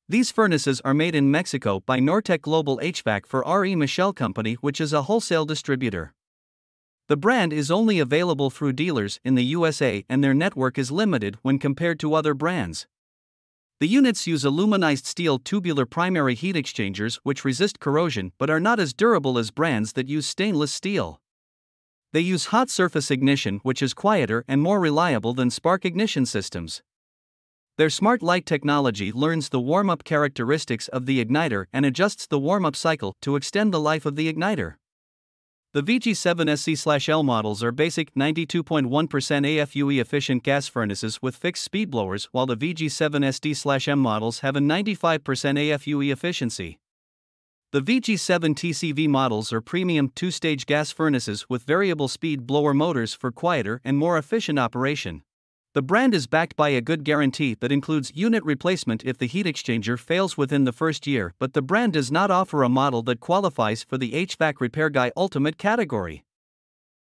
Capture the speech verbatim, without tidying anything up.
These furnaces are made in Mexico by Nortec Global H V A C for R E Michel Company, which is a wholesale distributor. The brand is only available through dealers in the U S A and their network is limited when compared to other brands. The units use aluminized steel tubular primary heat exchangers which resist corrosion but are not as durable as brands that use stainless steel. They use hot surface ignition, which is quieter and more reliable than spark ignition systems. Their smart light technology learns the warm-up characteristics of the igniter and adjusts the warm-up cycle to extend the life of the igniter. The V G seven S C L models are basic ninety-two point one percent A F U E efficient gas furnaces with fixed speed blowers, while the V G seven S D M models have a ninety-five percent A F U E efficiency. The V G seven T C V models are premium two-stage gas furnaces with variable speed blower motors for quieter and more efficient operation. The brand is backed by a good guarantee that includes unit replacement if the heat exchanger fails within the first year, but the brand does not offer a model that qualifies for the HvacRepairGuy Ultimate category.